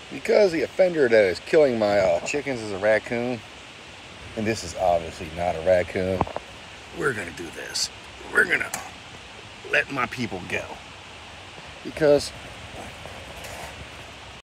Because the offender that is killing my chickens is a raccoon, and this is obviously not a raccoon, we're gonna do this. We're gonna let my people go. Because